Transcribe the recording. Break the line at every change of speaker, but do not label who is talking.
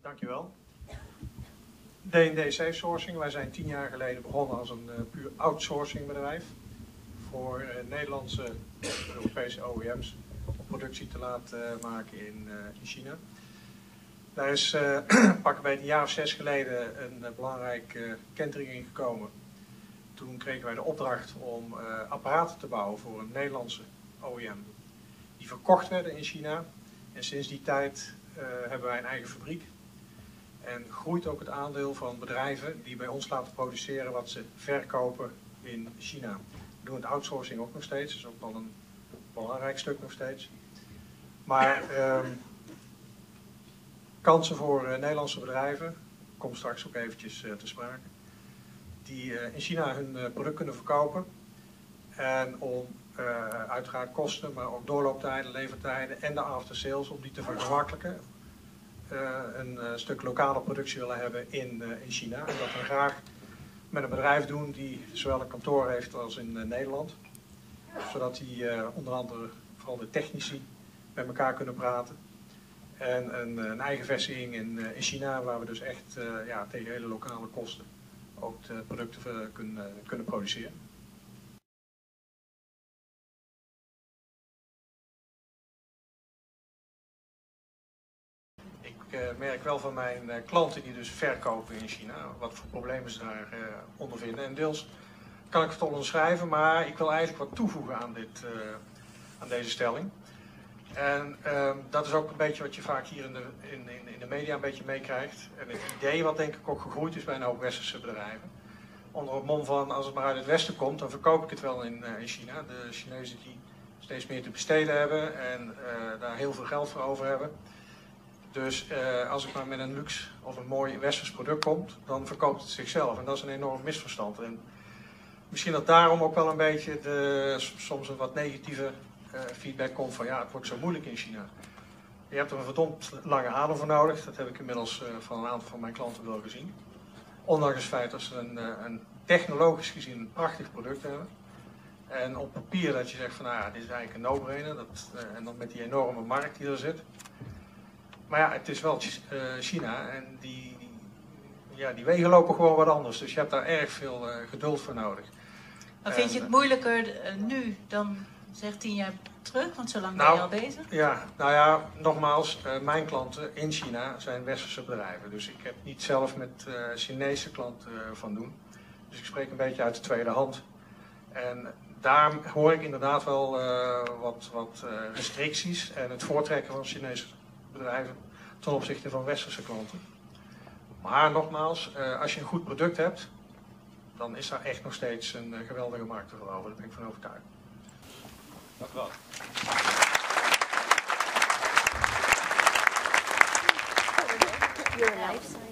Dankjewel. D&D Safe Sourcing. Wij zijn 10 jaar geleden begonnen als een puur outsourcing bedrijf voor Nederlandse Europese OEM's om productie te laten maken in China. Daar is pak een jaar of 6 geleden een belangrijke kentering in gekomen. Toen kregen wij de opdracht om apparaten te bouwen voor een Nederlandse OEM. Die verkocht werden in China en sinds die tijd hebben wij een eigen fabriek. En groeit ook het aandeel van bedrijven die bij ons laten produceren wat ze verkopen in China. We doen het outsourcing ook nog steeds, dat is ook wel een belangrijk stuk nog steeds. Maar kansen voor Nederlandse bedrijven, komt straks ook eventjes te sprake, die in China hun product kunnen verkopen. En om uiteraard kosten, maar ook doorlooptijden, levertijden en de after sales, om die te vergemakkelijken. Een stuk lokale productie willen hebben in China. En dat we graag met een bedrijf doen die zowel een kantoor heeft als in Nederland. Zodat die onder andere vooral de technici met elkaar kunnen praten. En een eigen vestiging in China waar we dus echt tegen hele lokale kosten ook de producten kunnen produceren. Ik merk wel van mijn klanten die dus verkopen in China, wat voor problemen ze daar ondervinden. En deels kan ik het onderschrijven, maar ik wil eigenlijk wat toevoegen aan deze stelling. En dat is ook een beetje wat je vaak hier in de media een beetje meekrijgt. En het idee wat denk ik ook gegroeid is bij een hoop westerse bedrijven. Onder het mom van als het maar uit het westen komt, dan verkoop ik het wel in China. De Chinezen die steeds meer te besteden hebben en daar heel veel geld voor over hebben. Dus als ik maar met een luxe of een mooi westers product kom, dan verkoopt het zichzelf. En dat is een enorm misverstand. En misschien dat daarom ook wel een beetje soms een wat negatieve feedback komt van ja, het wordt zo moeilijk in China. Je hebt er een verdomd lange adem voor nodig. Dat heb ik inmiddels van een aantal van mijn klanten wel gezien. Ondanks het feit dat ze een technologisch gezien een prachtig product hebben. En op papier dat je zegt van nou ja, dit is eigenlijk een no-brainer. En dan met die enorme markt die er zit. Maar ja, het is wel China en die wegen lopen gewoon wat anders. Dus je hebt daar erg veel geduld voor nodig.
Maar vind je het moeilijker nu dan zeg 10 jaar terug? Want zo lang ben je al bezig?
Ja, nou ja, nogmaals, mijn klanten in China zijn westerse bedrijven. Dus ik heb niet zelf met Chinese klanten van doen. Dus ik spreek een beetje uit de tweede hand. En daar hoor ik inderdaad wel wat restricties en het voortrekken van Chinese bedrijven ten opzichte van westerse klanten. Maar nogmaals, als je een goed product hebt, dan is daar echt nog steeds een geweldige markt te veroveren. Daar ben ik van overtuigd.
Dank u wel.
Your lifestyle.